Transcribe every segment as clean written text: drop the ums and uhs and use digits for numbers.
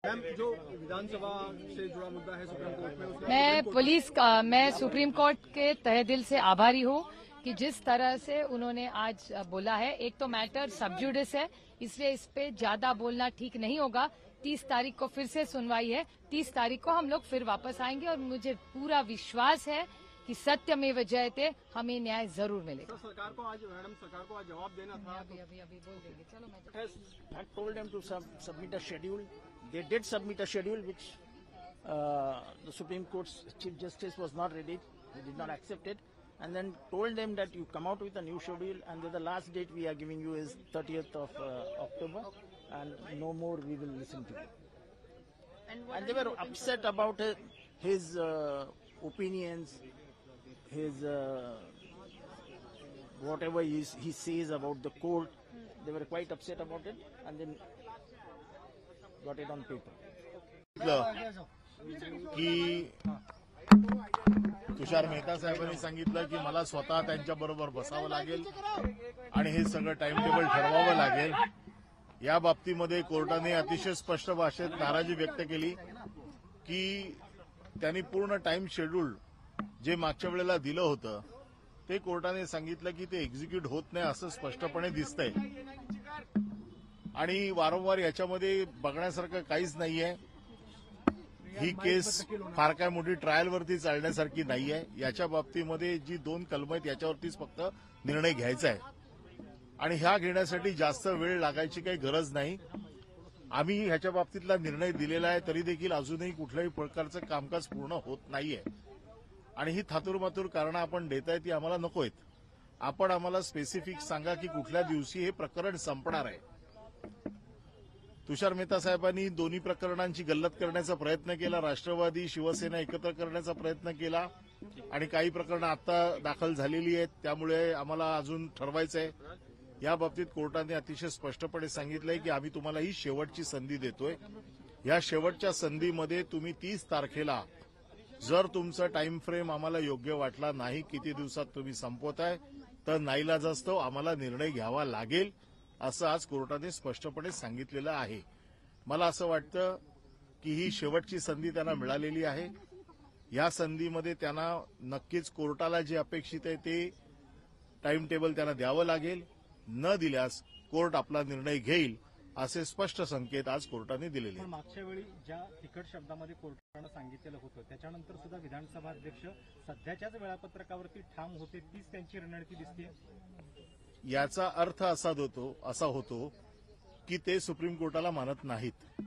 Ma'am, जो विधानसभा से जुड़ा मुद्दा है सुप्रीम कोर्ट में, उसमें मैं सुप्रीम कोर्ट के तहे दिल से आभारी हूँ कि जिस तरह से उन्होंने आज बोला है। एक तो मैटर सब जुडिस है, इसलिए इस पे ज्यादा बोलना ठीक नहीं होगा। 30 तारीख को फिर से सुनवाई है, 30 तारीख को हम लोग फिर वापस आएंगे और मुझे पूरा विश्वास है कि सत्यमेव जयते, हमें न्याय जरूर मिलेगा। सरकार को आज जवाब देना था। अभी बोल देंगे। चलो मैं had told them to submit a schedule. They did submit a schedule which the Supreme Court's Chief Justice was not ready. He did not accept it. And then told them that you come out with a new schedule and the last date we are giving you is 30th of October and no more we will listen to you. And they were upset about his opinions, his whatever he says about the court. They were quite upset about it and then got it on paper. की तुषार मेहता साहेबांनी सांगितलं की मला स्वतः त्यांच्याबरोबर बसावं लागेल आणि हे सगळं टाइम टेबल ठरवावं लागेल। या बाबतीमध्ये कोर्टाने अतिशय स्पष्ट भाषेत नाराजी व्यक्त केली की त्यांनी पूर्ण टाइम शेड्यूल जे मागच्या वेळेला दिलं होतं ते कोर्टाने सांगितलं की ते एक्झिक्यूट होत नाही असं स्पष्टपणे दिसतंय आणि वारंवार याच्यामध्ये बघण्यासारखं काहीच नाहीये। ही केस फार काय मोठी ट्रायलवरती चालण्यासारखी नाहीये। याच्या बाबतीमध्ये जी 2 कलमं आहेत याच्यावरतीच फक्त निर्णय घ्यायचा आहे आणि ह्या घेण्यासाठी जास्त वेळ लागायची काही गरज नाही। आम्ही ह्याच्या बाबतीतला निर्णय दिलेला आहे, तरी देखील अजूनही कुठल्याही प्रकारचं कामकाज पूर्ण होत नाहीये आणि ही थातूरमातूर कारणं आपण देताय ती आम्हाला नकोयत। आपण आम्हाला स्पेसिफिक सांगा की कुठल्या दिवशी हे प्रकरण संपणार आहे। तुषार मेहता साहेबांनी दोन्ही प्रकरणांची गल्लत करण्याचा प्रयत्न केला, राष्ट्रवादी शिवसेना एकत्र करण्याचा प्रयत्न केला आणि काही प्रकरणं आता दाखल झालेली आहेत, त्यामुळे आम्हाला अजून ठरवायचं आहे। या बाबतीत कोर्टाने अतिशय स्पष्टपणे सांगितलंय की आम्ही तुम्हाला ही शेवटची संधी देतोय। या शेवटच्या संधीमध्ये तुम्ही 30 तारखेला जर तुमचा टाइम फ्रेम आम्हाला योग्य वाटला नाही, किती दिवसात तुम्ही संपवताय, तर नाईलाजास्तव आम्हाला निर्णय घ्यावा लागेल असं आज कोर्टाने स्पष्टपणे सांगितलेलं आहे। मला असं वाटतं की ही शेवटची संधी त्यांना मिळालेली आहे। या संधीमध्ये त्यांना नक्कीच कोर्टाला जे अपेक्षित आहे ते टाइम टेबल त्यांना द्यावं लागेल। न दिल्यास कोर्ट आपला निर्णय घेईल असे स्पष्ट संकेत आज कोर्टाने दिलेले आहेत। मागच्या वेळी ज्या तिखट शब्दामध्ये कोर्टानं सांगितलेलं होतं त्याच्यानंतर सुद्धा विधानसभा अध्यक्ष सध्याच्याच वेळापत्रकावरती ठाम होते, तीच त्यांची रणनीती दिसते। याचा अर्थ असा होतो की ते सुप्रीम कोर्टाला मानत नाहीत।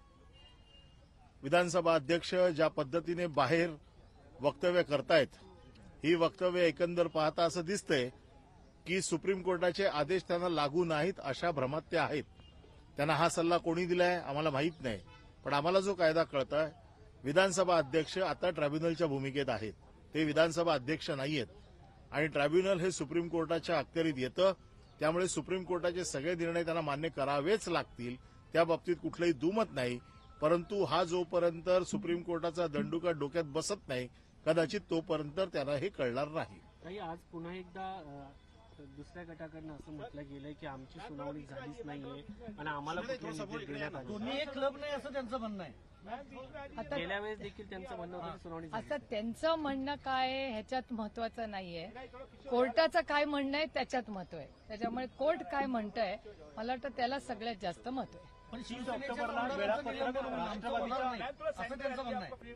विधानसभा अध्यक्ष ज्या पद्धतीने बाहेर वक्तव्य करतायत, ही वक्तव्य एकंदर पाहता असं दिसतंय की सुप्रीम कोर्टाचे आदेश त्यांना लागू नाहीत अशा भ्रमात ते आहेत। त्यांना हा सल्ला कोणी दिलाय आम्हाला माहित नाही, पण आम्हाला जो कायदा कळतोय विधानसभा अध्यक्ष आता ट्रायब्युनलच्या भूमिकेत आहेत, ते विधानसभा अध्यक्ष नाहीयेत आणि ट्रायब्युनल हे सुप्रीम कोर्टाच्या अखत्यारीत येतं, त्यामुळे सुप्रीम कोर्टाचे सगळे निर्णय त्यांना मान्य करावेच लागतील, त्या बाबतीत कुठलंही दुमत नाही। परंतु हा जोपर्यंत सुप्रीम कोर्टाचा दंडुका डोक्यात बसत नाही कदाचित तोपर्यंत त्यांना हे कळणार नाही। आज पुन्हा एकदा दुसऱ्या गटाकडनं असं म्हटलं गेलंय की आमची सुनावणी झालीच नाहीये आणि आम्हाला दोन्ही एक क्लब नाही असं त्यांचं म्हणणं आहे। आता गेल्या वेळेस देखील त्यांचं म्हणणं होतं की सुनावणी आता त्यांचं म्हणणं काय ह्याच्यात महत्वाचं नाहीये, कोर्टाचं काय म्हणणं आहे त्याच्यात महत्व आहे। त्याच्यामुळे कोर्ट काय म्हणतंय मला वाटतं त्याला सगळ्यात जास्त महत्व आहे। पण 30 ऑक्टोबरला वेळापत्रक असं त्यांचं म्हणणं आहे।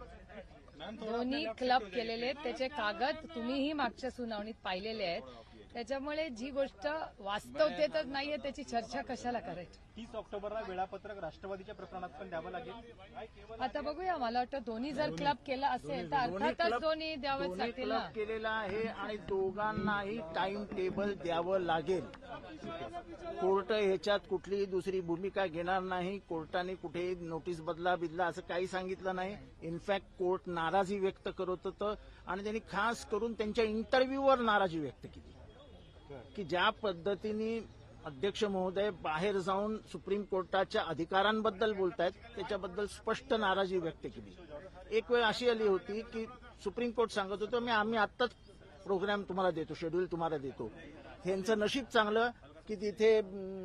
दोन्ही क्लब केलेले आहेत, त्याचे कागद तुम्हीही मागच्या सुनावणीत पाहिलेले आहेत, त्याच्यामुळे जी गोष्ट वास्तवतेतच नाहीये त्याची चर्चा कशाला करायची। 30 ऑक्टोबरला वेळापत्रक राष्ट्रवादीच्या प्रकरणात पण द्यावं लागेल। आता बघूया, मला वाटतं दोन्ही जर क्लब केला असेल तर अर्थातच दोन्ही द्यावंच लागतील ना। केलेला आहे आणि दोघांनाही टाइम टेबल द्यावं लागेल। कोर्ट ह्याच्यात कुठलीही दुसरी भूमिका घेणार नाही। कोर्टाने कुठे नोटीस बदला असं काही सांगितलं नाही। इनफॅक्ट कोर्ट नाराजी व्यक्त करत होतं आणि त्यांनी खास करून त्यांच्या इंटरव्ह्यूवर नाराजी व्यक्त केली की ज्या पद्धतीने अध्यक्ष महोदय बाहेर जाऊन सुप्रीम कोर्टाच्या अधिकारांबद्दल बोलतायत त्याच्याबद्दल स्पष्ट नाराजी व्यक्त केली। एक वेळ अशी आली होती की सुप्रीम कोर्ट सांगत होतं आम्ही आत्ताच प्रोग्राम तुम्हाला देतो, शेड्यूल तुम्हाला देतो। यांचं नशीब चांगलं, की तिथे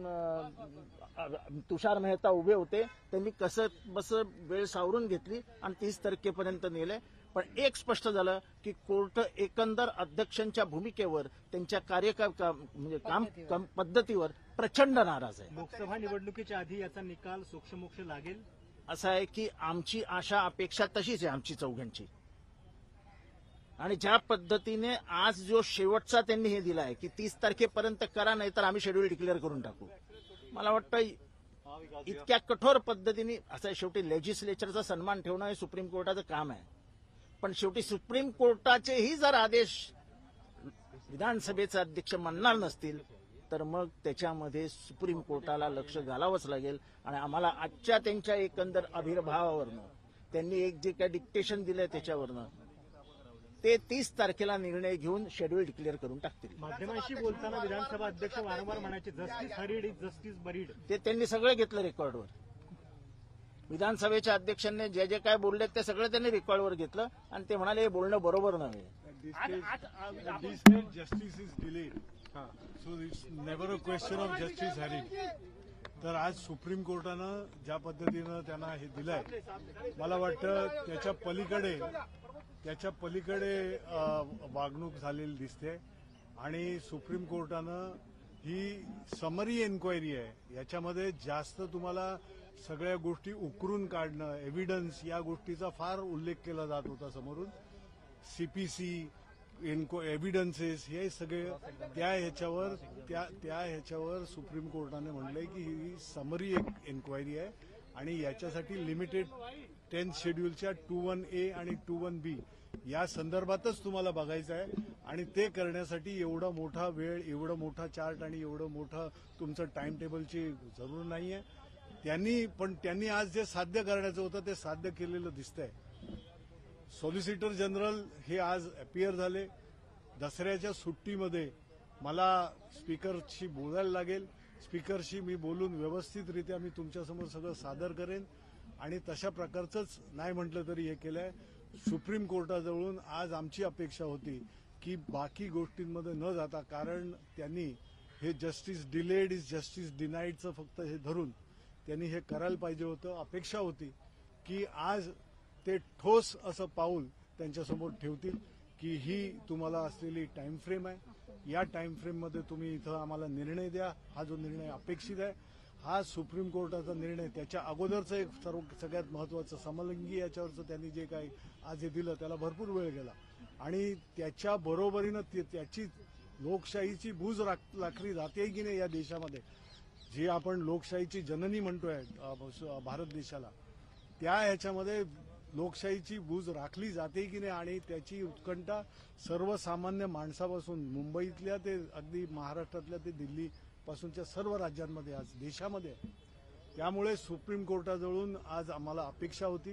तुषार मेहता उभे होते. त्यांनी कसं बस वेळ सावरून घेतली आणि 30 तारखेपर्यंत नेले. पण एक स्पष्ट झालं की कोर्ट एकंदर अध्यक्षांच्या भूमिकेवर, त्यांच्या म्हणजे काम पद्धतीवर प्रचंड नाराज आहे. लोकसभा निवडणुकीच्या आधी याचा निकाल सोक्षमोक्ष लागेल असं आहे की आमची आशा अपेक्षा तशीच आहे आमची चौघांची. आणि ज्या पद्धतीने आज जो शेवटचा त्यांनी हे दिला आहे की 30 तारखेपर्यंत करा, नाही तर आम्ही शेड्यूल डिक्लेअर करून टाकू. मला वाटतं इतक्या कठोर पद्धतीने असं शेवटी लेजिस्लेचरचा सन्मान ठेवणं हे सुप्रीम कोर्टाचं काम आहे. पण शेवटी सुप्रीम कोर्टाचेही जर आदेश विधानसभेचे अध्यक्ष मानणार नसतील तर मग त्याच्यामध्ये सुप्रीम कोर्टाला लक्ष घालावंच लागेल. आणि आम्हाला आजच्या त्यांच्या एकंदर आविर्भावावरनं, त्यांनी एक जे काही डिक्टेशन दिलंय त्याच्यावरनं ते 30 तारखेला निर्णय घेऊन शेड्यूल डिक्लेअर करून टाकतील. माध्यमांशी बोलताना विधानसभा अध्यक्ष वारंवार म्हणायचे justice hurried is justice buried. ते त्यांनी सगळं घेतलं रेकॉर्डवर. विधानसभेच्या अध्यक्षांनी जे जे काय बोलले ते सगळं त्यांनी रेकॉर्डवर घेतलं आणि ते म्हणाले हे बोलणं बरोबर नव्हे. Justice is delayed, so it's never a question of justice hurrying. तर आज सुप्रीम कोर्टानं ज्या पद्धतीनं त्यांना हे दिलंय, मला वाटतं त्याच्या पलीकडे वागणूक झालेली दिसते. आणि सुप्रीम कोर्टानं ही समरी एन्क्वायरी आहे, याच्यामध्ये जास्त तुम्हाला सगळ्या गोष्टी उकरून काढणं, एव्हिडन्स या गोष्टीचा फार उल्लेख केला जात होता समोरून. सीपीसी एव्हिडन्सेस हे सगळे त्या ह्याच्यावर सुप्रीम कोर्टाने म्हटलंय की ही समरी एक एन्क्वायरी आहे आणि याच्यासाठी लिमिटेड 10th शेड्यूलच्या 21A आणि 21B या संदर्भातच तुम्हाला बघायचं आहे. आणि ते करण्यासाठी एवढा मोठा वेळ, एवढा मोठा चार्ट आणि एवढं मोठं तुमचं टाइम टेबलची जरूर नाहीये. त्यांनी आज जे साध्य करायचं होतं ते साध्य केलेलं दिसतंय. सॉलिसिटर जनरल हे आज अपीयर झाले. दसऱ्याच्या सुट्टीमध्ये मला स्पीकरशी बोलायला लागेल. स्पीकरशी मी बोलून व्यवस्थितरित्या मी तुमच्यासमोर सगळं सादर करेन आणि तशा प्रकारचंच नाही म्हटलं तरी हे केलंय. सुप्रीम कोर्टाजवळून आज आमची अपेक्षा होती की बाकी गोष्टींमध्ये न जाता, कारण त्यांनी हे जस्टिस डिलेड इज जस्टिस डिनाईडचं फक्त हे धरून त्यांनी हे करायला पाहिजे होतं. अपेक्षा होती की आज ते ठोस असं पाऊल त्यांच्यासमोर ठेवतील की ही तुम्हाला असलेली टाइम फ्रेम आहे, या टाइम फ्रेममध्ये तुम्ही इथं आम्हाला निर्णय द्या. हा जो निर्णय अपेक्षित आहे, हा सुप्रीम कोर्टाचा निर्णय, त्याच्या अगोदरचं एक सगळ्यात महत्वाचं समलिंगी याच्यावरचं त्यांनी जे काही आज हे दिलं त्याला भरपूर वेळ गेला आणि त्याच्या बरोबरीनं त्याची लोकशाहीची बूज राखली जाते की नाही या देशामध्ये, जी आपण लोकशाहीची जननी म्हणतोय भारत देशाला, त्या ह्याच्यामध्ये लोकशाहीची बूज राखली जाते की नाही आणि त्याची उत्कंठा सर्वसामान्य माणसापासून मुंबईतल्या ते अगदी महाराष्ट्रातल्या ते दिल्ली पासूनच्या सर्व राज्यांमध्ये आज देशामध्ये. त्यामुळे सुप्रीम कोर्टाजवळून आज आम्हाला अपेक्षा होती,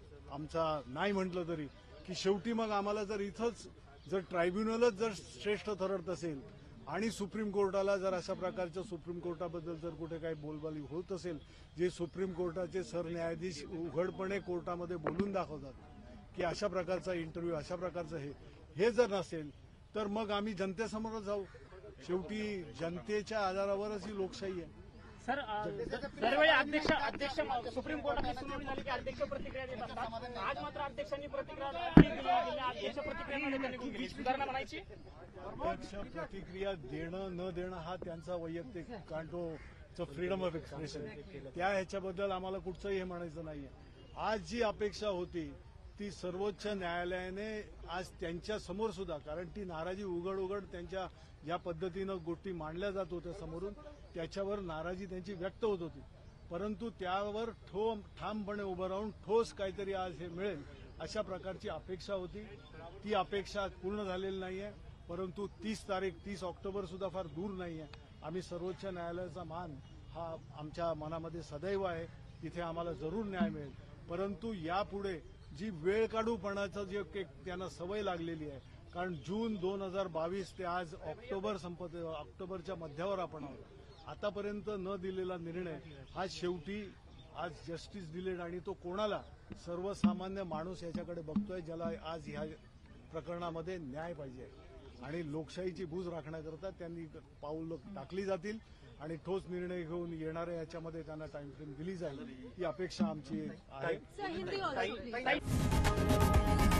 आमचा नाही म्हटलं तरी, की शेवटी मग आम्हाला जर इथंच जर ट्रायब्युनलच जर श्रेष्ठ ठरत असेल आणि सुप्रीम कोर्टाला जर अशा प्रकारच्या सुप्रीम कोर्टाबद्दल जर कुठे काही बोलबाली होत असेल, जे सुप्रीम कोर्टाचे सरन्यायाधीश उघडपणे कोर्टामध्ये बोलून दाखवतात की अशा प्रकारचा इंटरव्ह्यू, अशा प्रकारचं हे जर नसेल तर मग आम्ही जनतेसमोरच जाऊ. शेवटी जनतेच्या आधारावरच ही लोकशाही आहे. सर, दरवेळी अध्यक्ष सुप्रीम कोर्टाची सुनावणी झाली की अध्यक्ष प्रतिक्रिया देत असतात. आज मात्र अध्यक्षांनी प्रतिक्रिया अध्यक्ष प्रतिक्रिया त्यांनी सुधारणा म्हणायची. अध्यक्ष प्रतिक्रिया देणं न देणं हा त्यांचा वैयक्तिक, कारण तो फ्रीडम ऑफ एक्सप्रेशन, त्या ह्याच्याबद्दल आम्हाला कुठचंही हे म्हणायचं नाहीये. आज जी अपेक्षा होती ती सर्वोच्च न्यायालयाने आज त्यांच्या समोर सुद्धा, कारण ती नाराजी उघड त्यांच्या ज्या पद्धतीनं गोष्टी मांडल्या जात होत्या समोरून, त्याच्यावर नाराजी त्यांची व्यक्त होत होती. परंतु त्यावर ठामपणे उभं राहून ठोस काहीतरी आज हे मिळेल अशा प्रकारची अपेक्षा होती. ती अपेक्षा पूर्ण झालेली नाहीये. परंतु 30 ऑक्टोबर सुद्धा फार दूर नाहीये. आम्ही सर्वोच्च न्यायालयाचा मान हा आमच्या मनामध्ये सदैव आहे. तिथे आम्हाला जरूर न्याय मिळेल. परंतु यापुढे जी वेळ काढूपणाचं जे त्यांना सवय लागलेली आहे, कारण जून 2022 ते आज ऑक्टोबरच्या मध्यावर आपण आहोत, आतापर्यंत न दिलेला निर्णय हा शेवटी आज जस्टिस डिलेड, आणि तो कोणाला, सर्वसामान्य माणूस याच्याकडे बघतोय ज्याला आज ह्या प्रकरणामध्ये न्याय पाहिजे. आणि लोकशाहीची बूज राखण्याकरता त्यांनी पाऊल टाकली जातील आणि ठोस निर्णय घेऊन येणाऱ्या याच्यामध्ये त्यांना टाइम फ्रेम दिली जाईल ही अपेक्षा आमची आहे.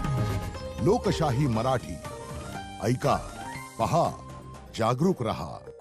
लोकशाही मराठी ऐका, पहा, जागरूक रहा.